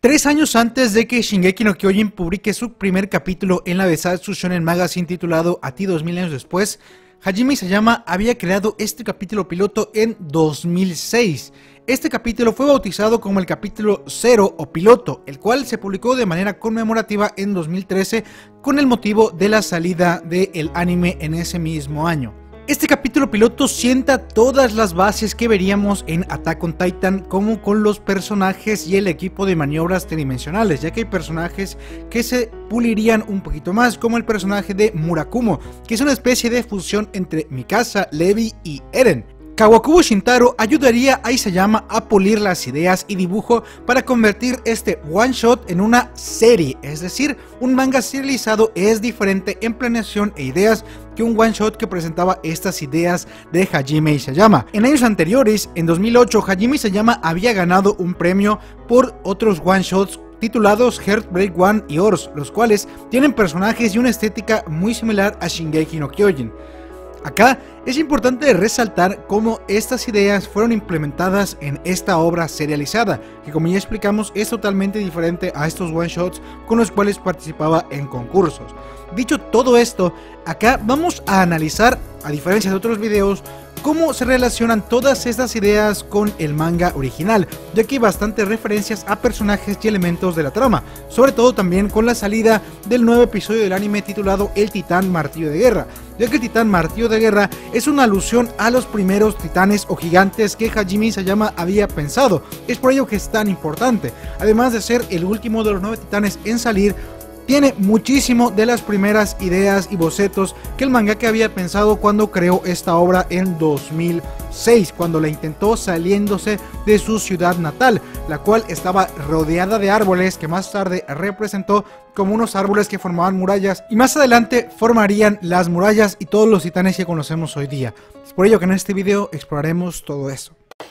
3 años antes de que Shingeki no Kyojin publique su primer capítulo en la Besatsu Shonen Magazine titulado A ti 2000 años después, Hajime Isayama había creado este capítulo piloto en 2006. Este capítulo fue bautizado como el capítulo 0 o piloto, el cual se publicó de manera conmemorativa en 2013 con el motivo de la salida del anime en ese mismo año. Este capítulo piloto sienta todas las bases que veríamos en Attack on Titan, como con los personajes y el equipo de maniobras tridimensionales, ya que hay personajes que se pulirían un poquito más, como el personaje de Murakumo, que es una especie de fusión entre Mikasa, Levi y Eren. Kawakubo Shintaro ayudaría a Isayama a pulir las ideas y dibujo para convertir este one shot en una serie, es decir, un manga serializado es diferente en planeación e ideas que un one shot que presentaba estas ideas de Hajime Isayama. En años anteriores, en 2008, Hajime Isayama había ganado un premio por otros one shots titulados Heartbreak One y Ors, los cuales tienen personajes y una estética muy similar a Shingeki no Kyojin. Acá es importante resaltar cómo estas ideas fueron implementadas en esta obra serializada, que como ya explicamos es totalmente diferente a estos one shots con los cuales participaba en concursos. Dicho todo esto, acá vamos a analizar, a diferencia de otros videos, cómo se relacionan todas estas ideas con el manga original, ya que hay bastantes referencias a personajes y elementos de la trama, sobre todo también con la salida del nuevo episodio del anime titulado El Titán Martillo de Guerra, ya que el Titán Martillo de Guerra es una alusión a los primeros titanes o gigantes que Hajime Isayama había pensado. Es por ello que es tan importante, además de ser el último de los 9 titanes en salir. Tiene muchísimo de las primeras ideas y bocetos que el mangaka había pensado cuando creó esta obra en 2006, cuando la intentó saliéndose de su ciudad natal, la cual estaba rodeada de árboles que más tarde representó como unos árboles que formaban murallas y más adelante formarían las murallas y todos los titanes que conocemos hoy día. Es por ello que en este video exploraremos todo eso.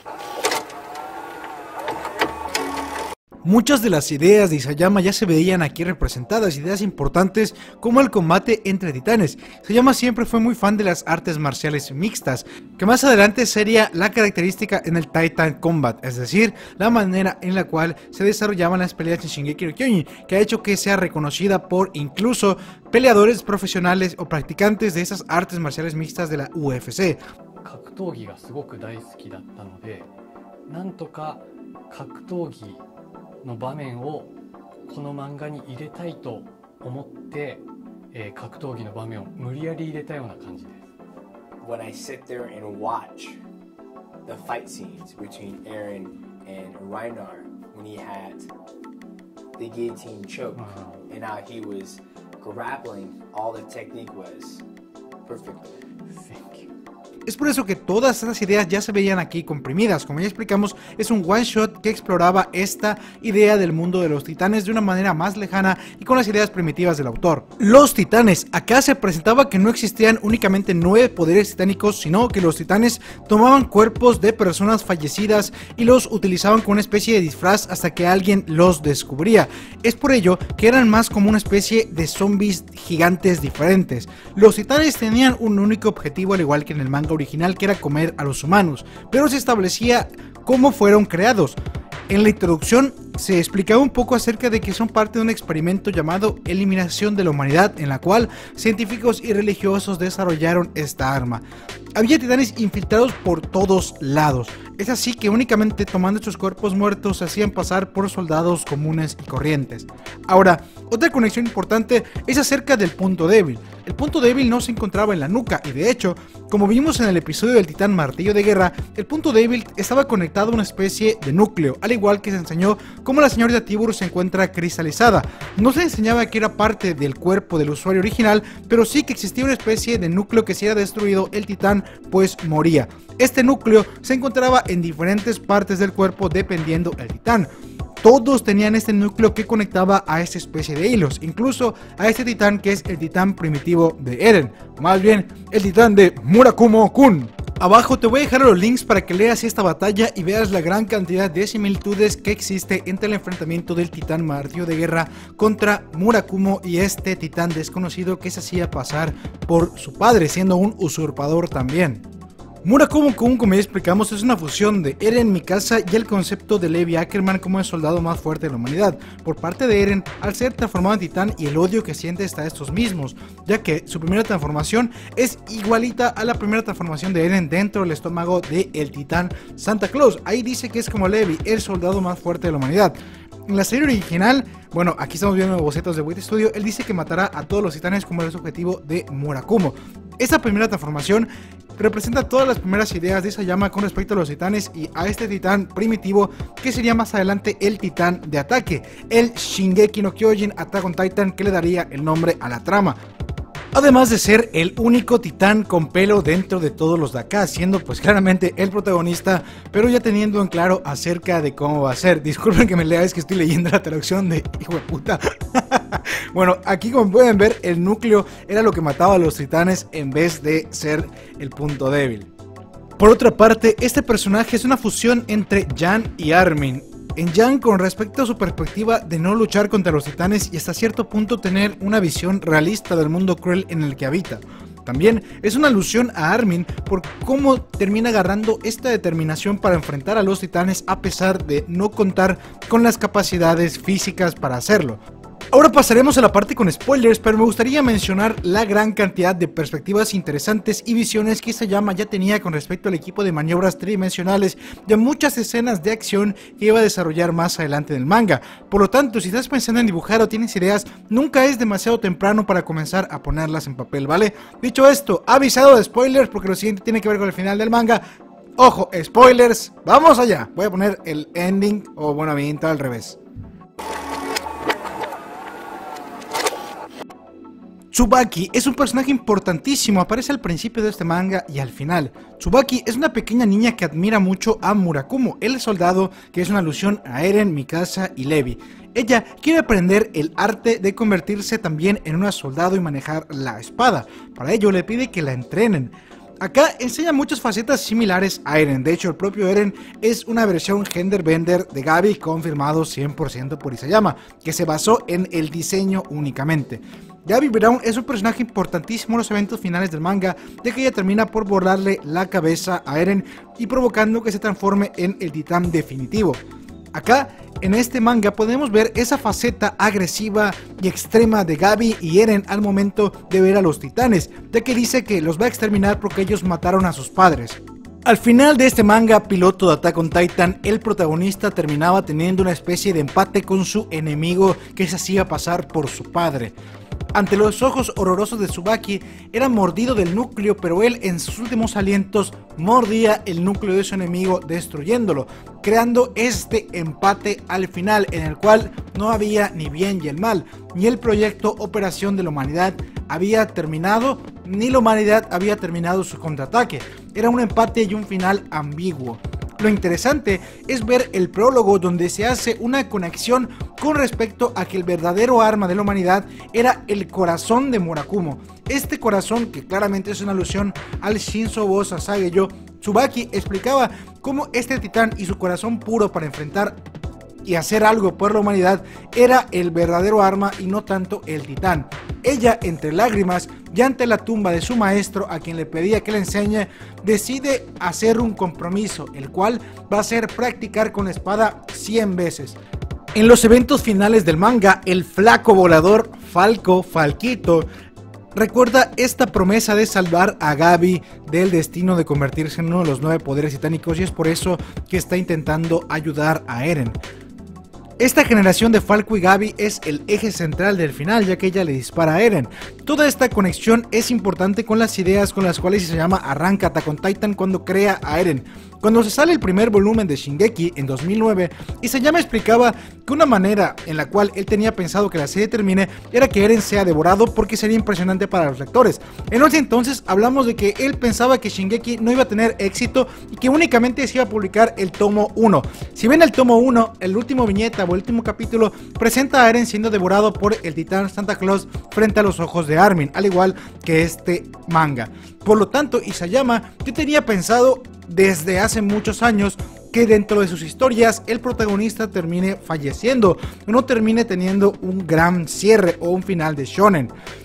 Muchas de las ideas de Isayama ya se veían aquí representadas, ideas importantes como el combate entre titanes. Isayama siempre fue muy fan de las artes marciales mixtas, que más adelante sería la característica en el Titan Combat, es decir, la manera en la cual se desarrollaban las peleas en Shingeki no Kyojin, que ha hecho que sea reconocida por incluso peleadores profesionales o practicantes de esas artes marciales mixtas de la UFC. 格闘技がすごく大好きだったので、なんとか格闘技の場面をこの漫画に入れたいと思って、格闘技の場面を無理やり入れたような感じです。 When I sit there and watch the fight scenes between Eren and Reinar when he had the guillotine choke and how he was grappling, all the technique was perfect. Thank you. Es por eso que todas esas ideas ya se veían aquí comprimidas. Como ya explicamos, es un one shot que exploraba esta idea del mundo de los titanes de una manera más lejana y con las ideas primitivas del autor. Los titanes, acá se presentaba que no existían únicamente 9 poderes titánicos, sino que los titanes tomaban cuerpos de personas fallecidas y los utilizaban como una especie de disfraz hasta que alguien los descubría. Es por ello que eran más como una especie de zombies gigantes diferentes. Los titanes tenían un único objetivo, al igual que en el manga original, que era comer a los humanos, pero se establecía cómo fueron creados. En la introducción se explicaba un poco acerca de que son parte de un experimento llamado Eliminación de la Humanidad, en la cual científicos y religiosos desarrollaron esta arma. Había titanes infiltrados por todos lados, es así que únicamente tomando estos cuerpos muertos se hacían pasar por soldados comunes y corrientes. Ahora, otra conexión importante es acerca del punto débil. El punto débil no se encontraba en la nuca y de hecho, como vimos en el episodio del Titán Martillo de Guerra, el punto débil estaba conectado a una especie de núcleo, al igual que se enseñó cómo la señorita Tibur se encuentra cristalizada. No se enseñaba que era parte del cuerpo del usuario original, pero sí que existía una especie de núcleo que si era destruido el titán pues moría. Este núcleo se encontraba en diferentes partes del cuerpo dependiendo del titán. Todos tenían este núcleo que conectaba a esta especie de hilos, incluso a este titán que es el titán primitivo de Eren, más bien el titán de Murakumo-kun. Abajo te voy a dejar los links para que leas esta batalla y veas la gran cantidad de similitudes que existe entre el enfrentamiento del Titán Martillo de Guerra contra Murakumo y este titán desconocido que se hacía pasar por su padre, siendo un usurpador también. Murakumo, como ya explicamos, es una fusión de Eren Mikasa y el concepto de Levi Ackerman como el soldado más fuerte de la humanidad, por parte de Eren al ser transformado en titán y el odio que siente hasta estos mismos, ya que su primera transformación es igualita a la primera transformación de Eren dentro del estómago del titán Santa Claus. Ahí dice que es como Levi, el soldado más fuerte de la humanidad. En la serie original, bueno, aquí estamos viendo bocetos de Wit Studio, él dice que matará a todos los titanes como es el objetivo de Murakumo. Esta primera transformación representa todas las primeras ideas de Isayama con respecto a los titanes y a este titán primitivo que sería más adelante el titán de ataque, el Shingeki no Kyojin Attack on Titan, que le daría el nombre a la trama. Además de ser el único titán con pelo dentro de todos los de acá, siendo pues claramente el protagonista, pero ya teniendo en claro acerca de cómo va a ser. Disculpen que me lea, es que estoy leyendo la traducción de hijo de puta. Bueno, aquí como pueden ver, el núcleo era lo que mataba a los titanes en vez de ser el punto débil. Por otra parte, este personaje es una fusión entre Jan y Armin. En Jan, con respecto a su perspectiva de no luchar contra los titanes y hasta cierto punto tener una visión realista del mundo cruel en el que habita. También es una alusión a Armin por cómo termina agarrando esta determinación para enfrentar a los titanes a pesar de no contar con las capacidades físicas para hacerlo. Ahora pasaremos a la parte con spoilers, pero me gustaría mencionar la gran cantidad de perspectivas interesantes y visiones que Isayama ya tenía con respecto al equipo de maniobras tridimensionales y a muchas escenas de acción que iba a desarrollar más adelante en el manga. Por lo tanto, si estás pensando en dibujar o tienes ideas, nunca es demasiado temprano para comenzar a ponerlas en papel, ¿vale? Dicho esto, avisado de spoilers porque lo siguiente tiene que ver con el final del manga. Ojo, spoilers, vamos allá. Voy a poner el ending, o bueno, mi intro al revés. Tsubaki es un personaje importantísimo, aparece al principio de este manga y al final. Tsubaki es una pequeña niña que admira mucho a Murakumo, el soldado que es una alusión a Eren, Mikasa y Levi. Ella quiere aprender el arte de convertirse también en una soldado y manejar la espada. Para ello le pide que la entrenen. Acá enseña muchas facetas similares a Eren, de hecho el propio Eren es una versión genderbender de Gabi confirmado 100% por Isayama, que se basó en el diseño únicamente. Gabi Brown es un personaje importantísimo en los eventos finales del manga, ya que ella termina por borrarle la cabeza a Eren y provocando que se transforme en el titán definitivo. Acá, en este manga, podemos ver esa faceta agresiva y extrema de Gabi y Eren al momento de ver a los titanes, ya que dice que los va a exterminar porque ellos mataron a sus padres. Al final de este manga piloto de Attack on Titan, el protagonista terminaba teniendo una especie de empate con su enemigo que se hacía pasar por su padre. Ante los ojos horrorosos de Tsubaki, era mordido del núcleo, pero él en sus últimos alientos mordía el núcleo de su enemigo destruyéndolo, creando este empate al final en el cual no había ni bien y el mal, ni el proyecto Operación de la Humanidad había terminado, ni la humanidad había terminado su contraataque. Era un empate y un final ambiguo. Lo interesante es ver el prólogo donde se hace una conexión con respecto a que el verdadero arma de la humanidad era el corazón de Murakumo. Este corazón, que claramente es una alusión al Shinsobo Sasageyo, Tsubaki explicaba cómo este titán y su corazón puro para enfrentar y hacer algo por la humanidad era el verdadero arma y no tanto el titán. Ella, entre lágrimas y ante la tumba de su maestro, a quien le pedía que le enseñe, decide hacer un compromiso, el cual va a ser practicar con la espada 100 veces. En los eventos finales del manga, el flaco volador Falquito recuerda esta promesa de salvar a Gabi del destino de convertirse en uno de los 9 poderes titánicos, y es por eso que está intentando ayudar a Eren. Esta generación de Falco y Gabi es el eje central del final, ya que ella le dispara a Eren. Toda esta conexión es importante con las ideas con las cuales Isayama arranca Attack on Titan cuando crea a Eren. Cuando se sale el primer volumen de Shingeki en 2009, Isayama explicaba que una manera en la cual él tenía pensado que la serie termine era que Eren sea devorado porque sería impresionante para los lectores. En ese entonces hablamos de que él pensaba que Shingeki no iba a tener éxito y que únicamente se iba a publicar el tomo 1. Si ven el tomo 1, el último viñeta o el último capítulo presenta a Eren siendo devorado por el titán Santa Claus frente a los ojos de Armin, al igual que este manga. Por lo tanto, Isayama ya tenía pensado desde hace muchos años que dentro de sus historias el protagonista termine falleciendo, no termine teniendo un gran cierre o un final de shonen.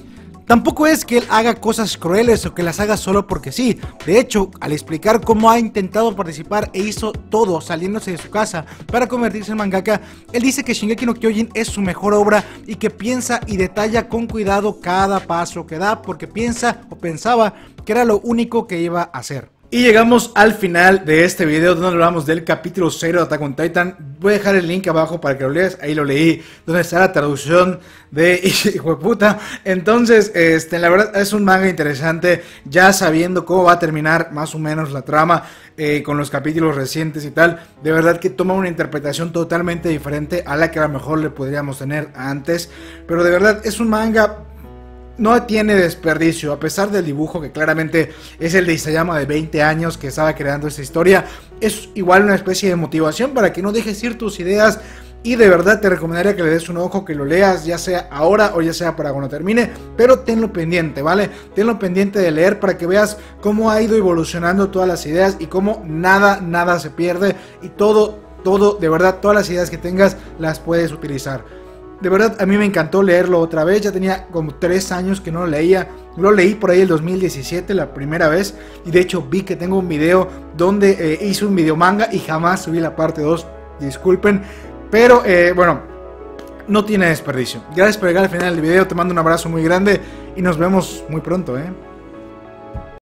Tampoco es que él haga cosas crueles o que las haga solo porque sí. De hecho, al explicar cómo ha intentado participar e hizo todo saliéndose de su casa para convertirse en mangaka, él dice que Shingeki no Kyojin es su mejor obra y que piensa y detalla con cuidado cada paso que da porque piensa o pensaba que era lo único que iba a hacer. Y llegamos al final de este video donde hablamos del capítulo 0 de Attack on Titan. Voy a dejar el link abajo para que lo leas, ahí lo leí, donde está la traducción de hijo de puta. Entonces, la verdad es un manga interesante, ya sabiendo cómo va a terminar más o menos la trama con los capítulos recientes y tal. De verdad que toma una interpretación totalmente diferente a la que a lo mejor le podríamos tener antes. Pero de verdad es un manga... no tiene desperdicio, a pesar del dibujo que claramente es el de Isayama de 20 años que estaba creando esta historia. Es igual una especie de motivación para que no dejes ir tus ideas y de verdad te recomendaría que le des un ojo, que lo leas ya sea ahora o ya sea para cuando termine, pero tenlo pendiente, ¿vale? Tenlo pendiente de leer para que veas cómo ha ido evolucionando todas las ideas y cómo nada se pierde y todo, de verdad, todas las ideas que tengas las puedes utilizar. De verdad, a mí me encantó leerlo otra vez. Ya tenía como 3 años que no lo leía. Lo leí por ahí el 2017, la primera vez. Y de hecho vi que tengo un video donde hice un video manga y jamás subí la parte 2. Disculpen. Pero bueno, no tiene desperdicio. Gracias por llegar al final del video. Te mando un abrazo muy grande y nos vemos muy pronto,